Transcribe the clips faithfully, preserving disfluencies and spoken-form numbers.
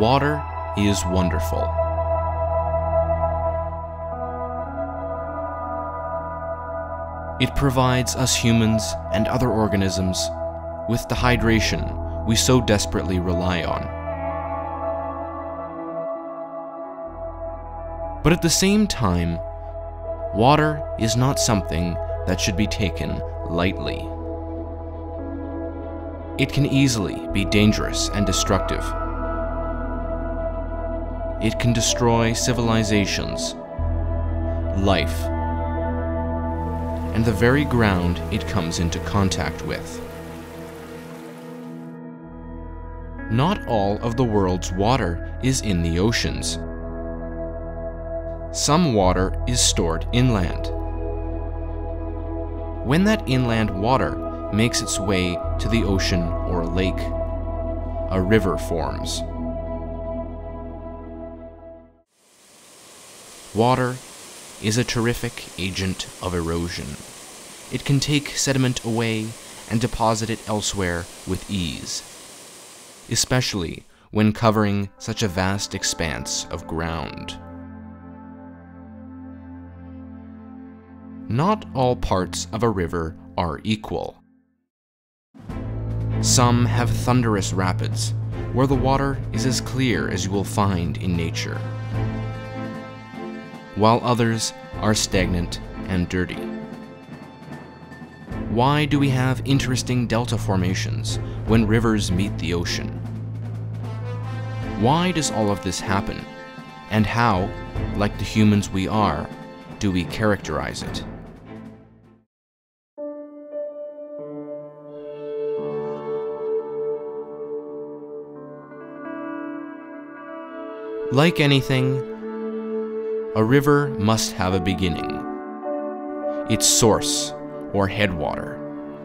Water is wonderful. It provides us humans and other organisms with the hydration we so desperately rely on. But at the same time, water is not something that should be taken lightly. It can easily be dangerous and destructive. It can destroy civilizations, life, and the very ground it comes into contact with. Not all of the world's water is in the oceans. Some water is stored inland. When that inland water makes its way to the ocean or lake, a river forms. Water is a terrific agent of erosion. It can take sediment away and deposit it elsewhere with ease, especially when covering such a vast expanse of ground. Not all parts of a river are equal. Some have thunderous rapids, where the water is as clear as you will find in nature, while others are stagnant and dirty. Why do we have interesting delta formations when rivers meet the ocean? Why does all of this happen, and how, like the humans we are, do we characterize it? Like anything, a river must have a beginning, its source or headwater.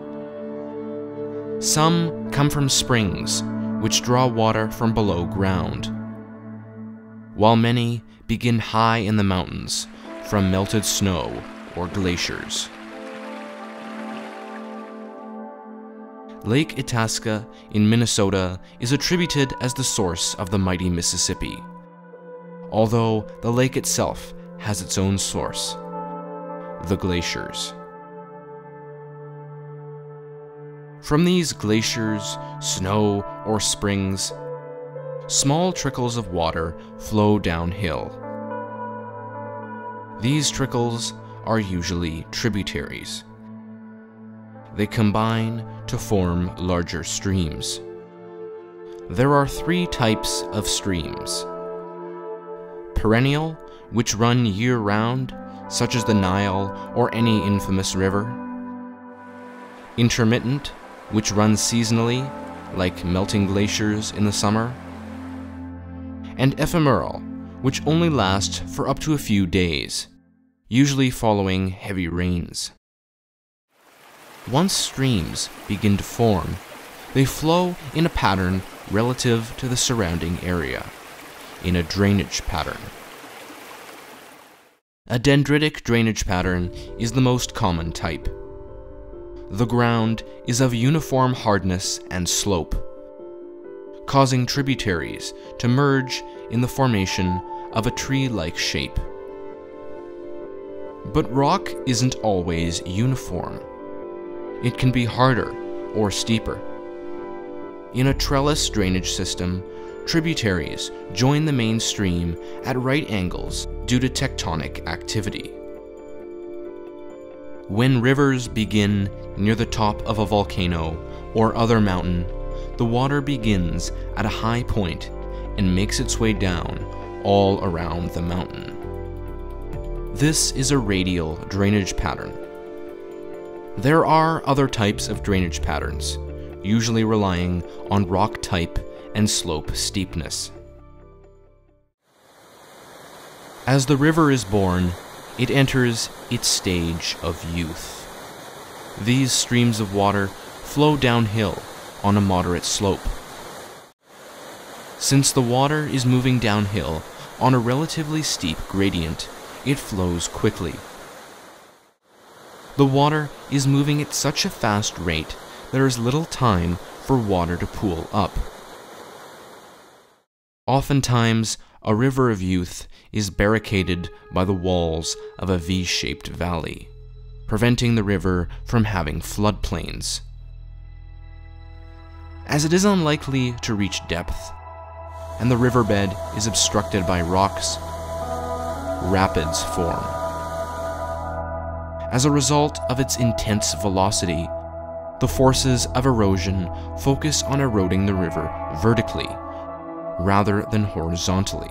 Some come from springs, which draw water from below ground, while many begin high in the mountains from melted snow or glaciers. Lake Itasca in Minnesota is attributed as the source of the mighty Mississippi, although the lake itself has its own source, the glaciers. From these glaciers, snow, or springs, small trickles of water flow downhill. These trickles are usually tributaries. They combine to form larger streams. There are three types of streams: perennial, which run year-round, such as the Nile or any infamous river; intermittent, which run seasonally, like melting glaciers in the summer; and ephemeral, which only last for up to a few days, usually following heavy rains. Once streams begin to form, they flow in a pattern relative to the surrounding area, in a drainage pattern. A dendritic drainage pattern is the most common type. The ground is of uniform hardness and slope, causing tributaries to merge in the formation of a tree-like shape. But rock isn't always uniform. It can be harder or steeper. In a trellis drainage system, tributaries join the main stream at right angles due to tectonic activity. When rivers begin near the top of a volcano or other mountain, the water begins at a high point and makes its way down all around the mountain. This is a radial drainage pattern. There are other types of drainage patterns, usually relying on rock type and slope steepness. As the river is born, it enters its stage of youth. These streams of water flow downhill on a moderate slope. Since the water is moving downhill on a relatively steep gradient, it flows quickly. The water is moving at such a fast rate there is little time for water to pool up. Oftentimes, a river of youth is barricaded by the walls of a V-shaped valley, preventing the river from having floodplains. As it is unlikely to reach depth, and the riverbed is obstructed by rocks, rapids form. As a result of its intense velocity, the forces of erosion focus on eroding the river vertically, rather than horizontally.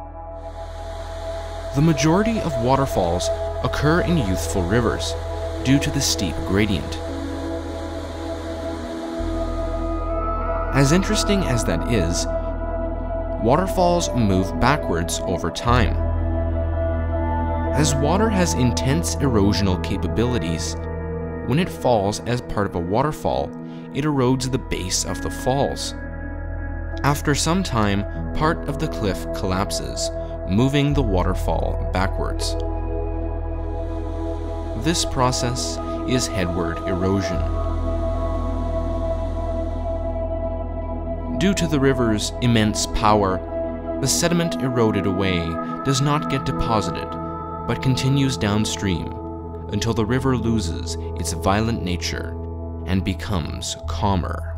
The majority of waterfalls occur in youthful rivers due to the steep gradient. As interesting as that is, waterfalls move backwards over time. As water has intense erosional capabilities, when it falls as part of a waterfall, it erodes the base of the falls. After some time, part of the cliff collapses, moving the waterfall backwards. This process is headward erosion. Due to the river's immense power, the sediment eroded away does not get deposited, but continues downstream until the river loses its violent nature and becomes calmer.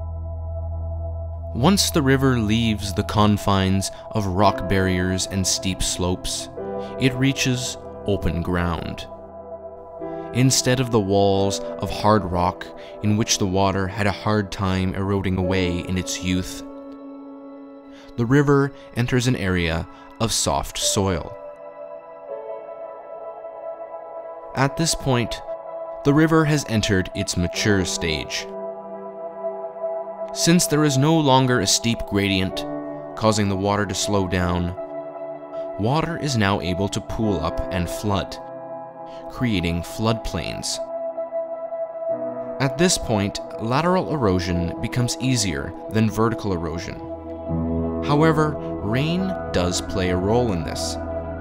Once the river leaves the confines of rock barriers and steep slopes, it reaches open ground. Instead of the walls of hard rock in which the water had a hard time eroding away in its youth, the river enters an area of soft soil. At this point, the river has entered its mature stage. Since there is no longer a steep gradient, causing the water to slow down, water is now able to pool up and flood, creating floodplains. At this point, lateral erosion becomes easier than vertical erosion. However, rain does play a role in this.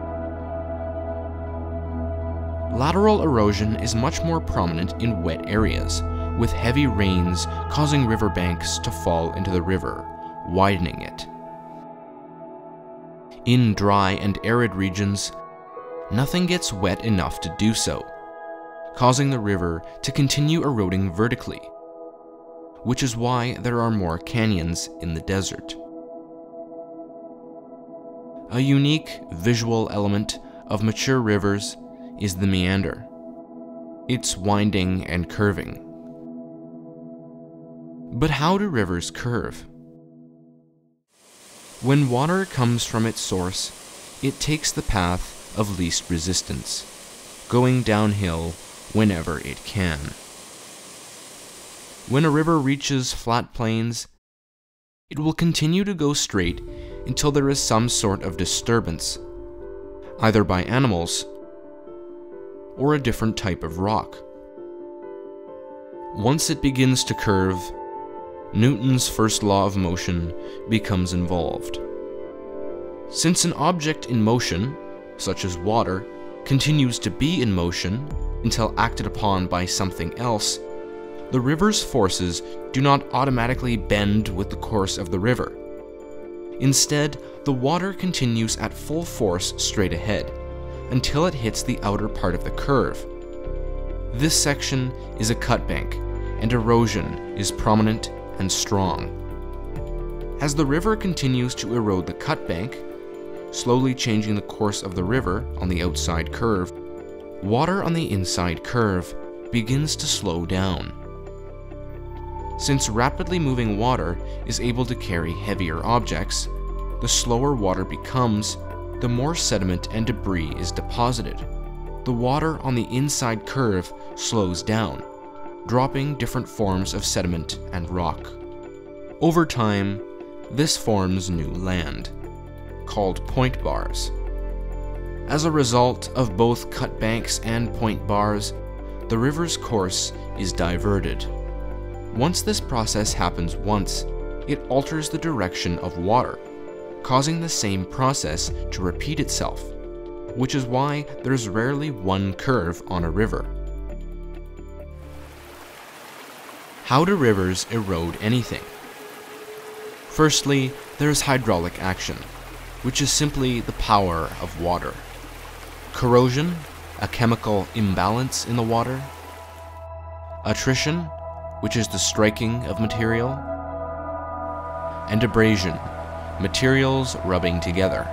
Lateral erosion is much more prominent in wet areas, with heavy rains causing riverbanks to fall into the river, widening it. In dry and arid regions, nothing gets wet enough to do so, causing the river to continue eroding vertically, which is why there are more canyons in the desert. A unique visual element of mature rivers is the meander, its winding and curving. But how do rivers curve? When water comes from its source, it takes the path of least resistance, going downhill whenever it can. When a river reaches flat plains, it will continue to go straight until there is some sort of disturbance, either by animals or a different type of rock. Once it begins to curve, Newton's first law of motion becomes involved. Since an object in motion, such as water, continues to be in motion until acted upon by something else, the river's forces do not automatically bend with the course of the river. Instead, the water continues at full force straight ahead, until it hits the outer part of the curve. This section is a cutbank, and erosion is prominent and strong. As the river continues to erode the cutbank, slowly changing the course of the river on the outside curve, water on the inside curve begins to slow down. Since rapidly moving water is able to carry heavier objects, the slower water becomes, the more sediment and debris is deposited. The water on the inside curve slows down, dropping different forms of sediment and rock. Over time, this forms new land, called point bars. As a result of both cut banks and point bars, the river's course is diverted. Once this process happens once, it alters the direction of water, causing the same process to repeat itself, which is why there's rarely one curve on a river. How do rivers erode anything? Firstly, there is hydraulic action, which is simply the power of water. Corrosion, a chemical imbalance in the water. Attrition, which is the striking of material. And abrasion, materials rubbing together.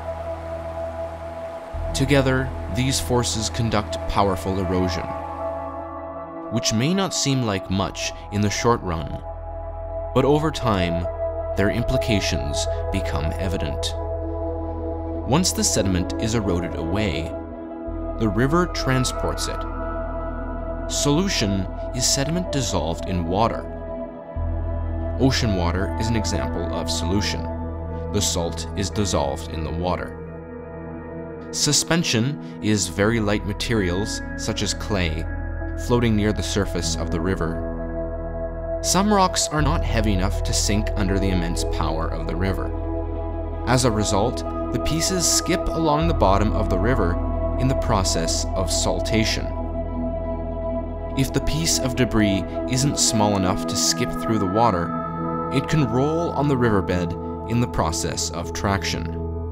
Together, these forces conduct powerful erosion, which may not seem like much in the short run, but over time, their implications become evident. Once the sediment is eroded away, the river transports it. Solution is sediment dissolved in water. Ocean water is an example of solution. The salt is dissolved in the water. Suspension is very light materials, such as clay, floating near the surface of the river. Some rocks are not heavy enough to sink under the immense power of the river. As a result, the pieces skip along the bottom of the river in the process of saltation. If the piece of debris isn't small enough to skip through the water, it can roll on the riverbed in the process of traction.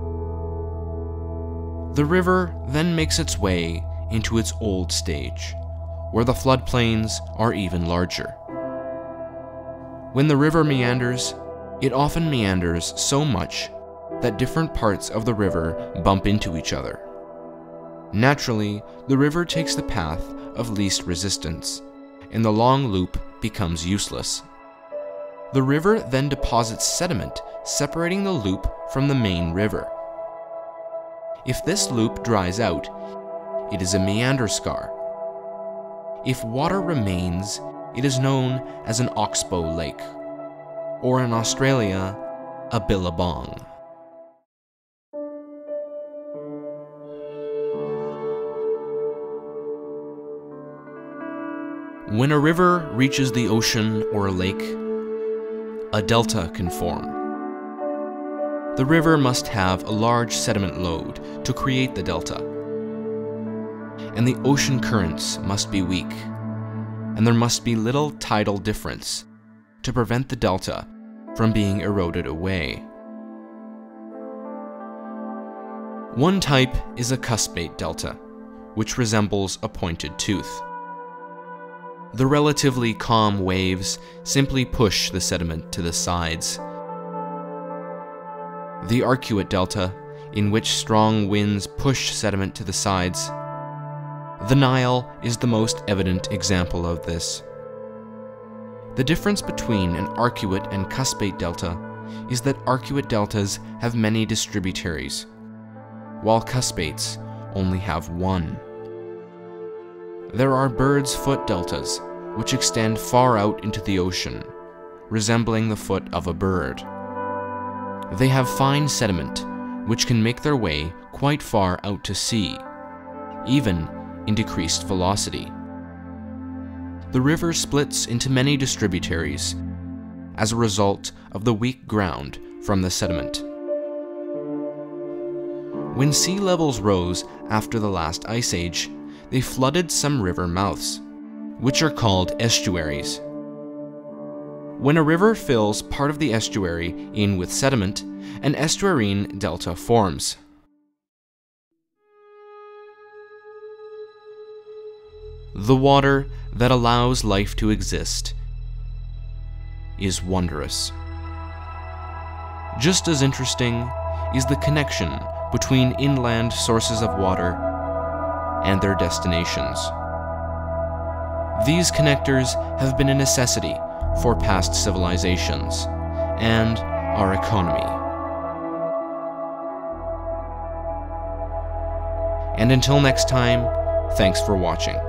The river then makes its way into its old stage, where the floodplains are even larger. When the river meanders, it often meanders so much that different parts of the river bump into each other. Naturally, the river takes the path of least resistance, and the long loop becomes useless. The river then deposits sediment, separating the loop from the main river. If this loop dries out, it is a meander scar. If water remains, it is known as an Oxbow Lake, or in Australia, a billabong. When a river reaches the ocean or a lake, a delta can form. The river must have a large sediment load to create the delta, and the ocean currents must be weak, and there must be little tidal difference to prevent the delta from being eroded away. One type is a cuspate delta, which resembles a pointed tooth. The relatively calm waves simply push the sediment to the sides. The Arcuate Delta, in which strong winds push sediment to the sides. The Nile is the most evident example of this. The difference between an arcuate and cuspate delta is that arcuate deltas have many distributaries, while cuspates only have one. There are bird's foot deltas, which extend far out into the ocean, resembling the foot of a bird. They have fine sediment, which can make their way quite far out to sea, even in decreased velocity. The river splits into many distributaries as a result of the weak ground from the sediment. When sea levels rose after the last ice age, they flooded some river mouths, which are called estuaries. When a river fills part of the estuary in with sediment, an estuarine delta forms. The water that allows life to exist is wondrous. Just as interesting is the connection between inland sources of water and their destinations. These connectors have been a necessity for past civilizations and our economy. And until next time, thanks for watching.